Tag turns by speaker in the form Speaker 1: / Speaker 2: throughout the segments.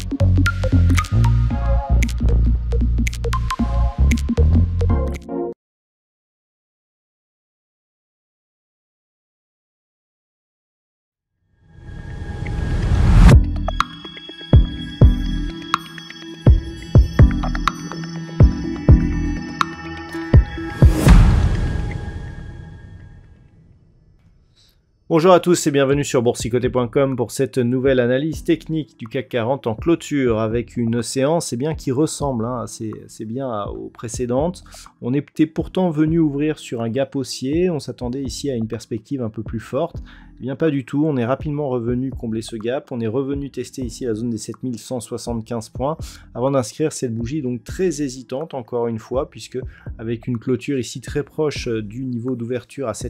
Speaker 1: Bonjour à tous et bienvenue sur boursicoté.com pour cette nouvelle analyse technique du CAC 40 en clôture avec une séance qui ressemble assez bien aux précédentes. On était pourtant venu ouvrir sur un gap haussier, on s'attendait ici à une perspective un peu plus forte. Eh bien pas du tout, on est rapidement revenu combler ce gap, on est revenu tester ici la zone des 7175 points avant d'inscrire cette bougie donc très hésitante encore une fois puisque avec une clôture ici très proche du niveau d'ouverture à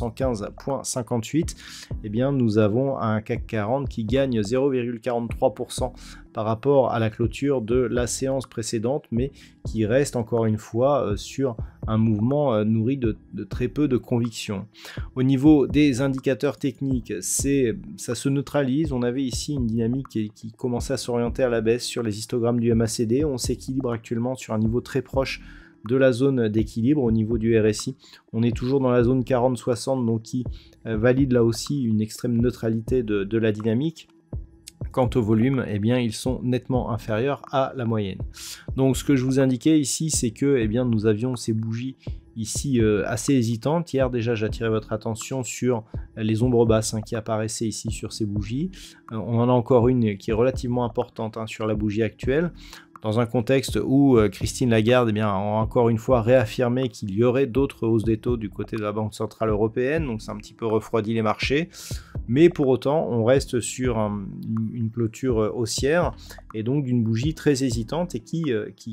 Speaker 1: 7215,58, eh bien nous avons un CAC 40 qui gagne 0,43% par rapport à la clôture de la séance précédente, mais qui reste encore une fois sur un mouvement nourri de très peu de conviction. Au niveau des indicateurs techniques, ça se neutralise. On avait ici une dynamique qui commençait à s'orienter à la baisse sur les histogrammes du MACD. On s'équilibre actuellement sur un niveau très proche de la zone d'équilibre au niveau du RSI. On est toujours dans la zone 40-60, donc qui valide là aussi une extrême neutralité de la dynamique. Quant au volume, eh bien, ils sont nettement inférieurs à la moyenne. Donc ce que je vous indiquais ici, c'est que nous avions ces bougies ici assez hésitantes. Hier déjà, j'attirais votre attention sur les ombres basses qui apparaissaient ici sur ces bougies. On en a encore une qui est relativement importante sur la bougie actuelle. Dans un contexte où Christine Lagarde a encore une fois réaffirmé qu'il y aurait d'autres hausses des taux du côté de la Banque Centrale Européenne, donc c'est un petit peu refroidi les marchés, mais pour autant on reste sur une clôture haussière et donc d'une bougie très hésitante et qui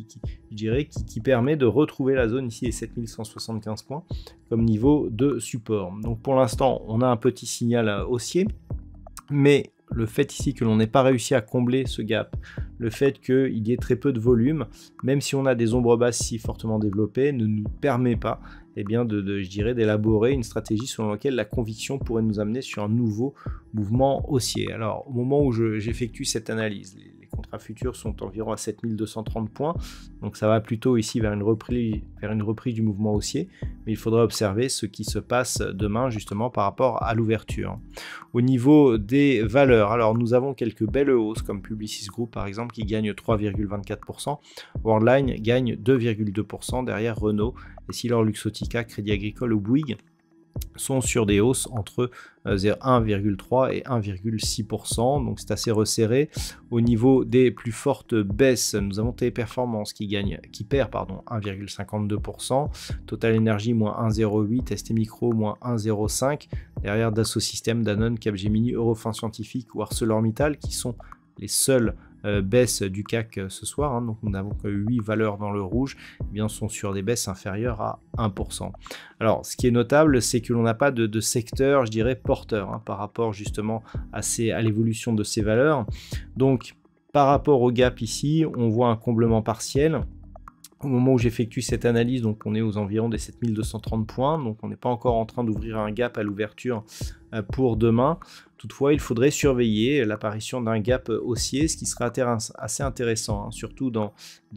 Speaker 1: permet de retrouver la zone ici des 7175 points comme niveau de support. Donc pour l'instant on a un petit signal haussier, mais le fait ici que l'on n'ait pas réussi à combler ce gap, le fait qu'il y ait très peu de volume, même si on a des ombres basses si fortement développées, ne nous permet pas d'élaborer une stratégie selon laquelle la conviction pourrait nous amener sur un nouveau mouvement haussier. Alors au moment où j'effectue cette analyse, les contrats futurs sont environ à 7230 points, donc ça va plutôt ici vers une reprise du mouvement haussier, mais il faudra observer ce qui se passe demain justement par rapport à l'ouverture. Au niveau des valeurs, alors nous avons quelques belles hausses comme Publicis Group par exemple qui gagne 3,24%, Worldline gagne 2,2% derrière Renault, et Essilor Luxottica, Crédit Agricole ou Bouygues sont sur des hausses entre 1,3 et 1,6%, donc c'est assez resserré. Au niveau des plus fortes baisses, nous avons Téléperformance qui perd 1,52%, Total Energy moins 1,08%, ST Micro moins 1,05%, derrière Dassault Systèmes, Danone, Capgemini, Eurofins Scientifique ou ArcelorMittal qui sont les seuls baisse du CAC ce soir, donc nous n'avons que 8 valeurs dans le rouge, sont sur des baisses inférieures à 1%. Alors ce qui est notable, c'est que l'on n'a pas de secteur, porteur par rapport justement à l'évolution de ces valeurs. Donc par rapport au gap ici, on voit un comblement partiel. Au moment où j'effectue cette analyse, donc on est aux environs des 7230 points, donc on n'est pas encore en train d'ouvrir un gap à l'ouverture pour demain. Toutefois, il faudrait surveiller l'apparition d'un gap haussier, ce qui serait assez intéressant, surtout dans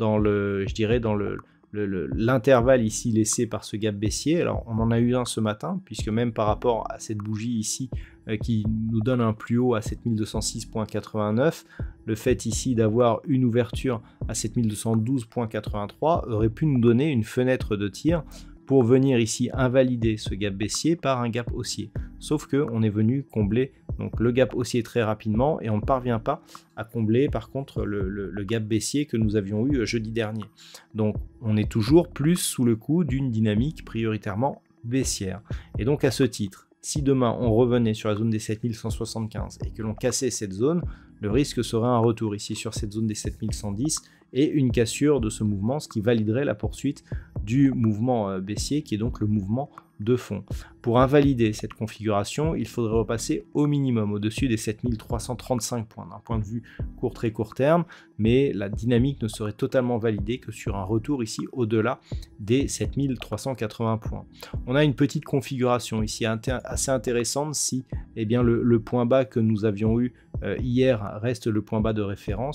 Speaker 1: l'intervalle ici laissé par ce gap baissier. Alors on en a eu un ce matin, puisque même par rapport à cette bougie ici qui nous donne un plus haut à 7206,89, le fait ici d'avoir une ouverture à 7212,83 aurait pu nous donner une fenêtre de tir pour venir ici invalider ce gap baissier par un gap haussier. Sauf que on est venu combler donc le gap haussier très rapidement et on ne parvient pas à combler par contre le gap baissier que nous avions eu jeudi dernier. Donc on est toujours plus sous le coup d'une dynamique prioritairement baissière. Et donc à ce titre, si demain on revenait sur la zone des 7175 et que l'on cassait cette zone, le risque serait un retour ici sur cette zone des 7110 et une cassure de ce mouvement, ce qui validerait la poursuite du mouvement baissier qui est donc le mouvement de fond. Pour invalider cette configuration, il faudrait repasser au minimum au-dessus des 7335 points d'un point de vue très court terme, mais la dynamique ne serait totalement validée que sur un retour ici au-delà des 7380 points. On a une petite configuration ici assez intéressante si le point bas que nous avions eu hier reste le point bas de référence.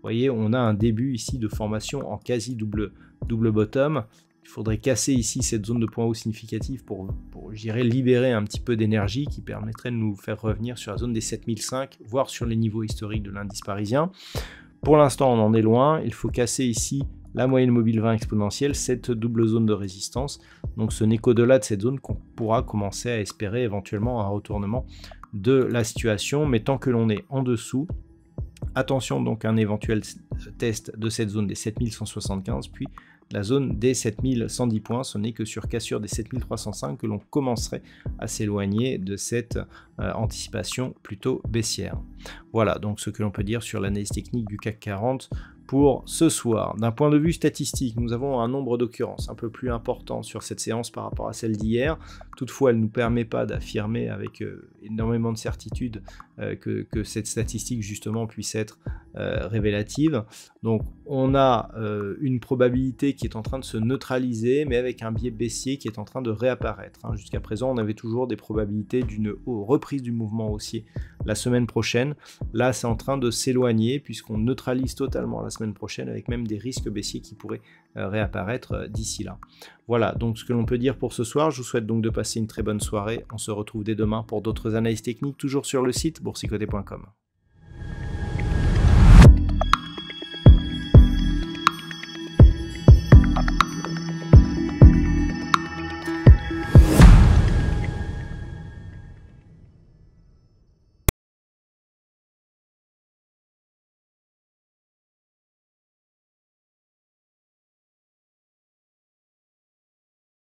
Speaker 1: voyez, on a un début ici de formation en quasi double bottom. Il faudrait casser ici cette zone de point haut significative pour je dirais, libérer un petit peu d'énergie qui permettrait de nous faire revenir sur la zone des 7005, voire sur les niveaux historiques de l'indice parisien. Pour l'instant, on en est loin. Il faut casser ici la moyenne mobile 20 exponentielle, cette double zone de résistance. Donc ce n'est qu'au-delà de cette zone qu'on pourra commencer à espérer éventuellement un retournement de la situation. Mais tant que l'on est en dessous, attention donc à un éventuel test de cette zone des 7175, puis la zone des 7110 points. Ce n'est que sur cassure des 7305 que l'on commencerait à s'éloigner de cette anticipation plutôt baissière. Voilà donc ce que l'on peut dire sur l'analyse technique du CAC 40 pour ce soir. D'un point de vue statistique, nous avons un nombre d'occurrences un peu plus important sur cette séance par rapport à celle d'hier. Toutefois, elle ne nous permet pas d'affirmer avec énormément de certitude que cette statistique justement puisse être révélative. Donc on a une probabilité qui est en train de se neutraliser, mais avec un biais baissier qui est en train de réapparaître. Jusqu'à présent, on avait toujours des probabilités d'une reprise du mouvement haussier la semaine prochaine. Là, c'est en train de s'éloigner puisqu'on neutralise totalement la semaine prochaine avec même des risques baissiers qui pourraient réapparaître d'ici là. Voilà, donc ce que l'on peut dire pour ce soir. Je vous souhaite donc de passer une très bonne soirée. On se retrouve dès demain pour d'autres analyses techniques, toujours sur le site boursicoté.com.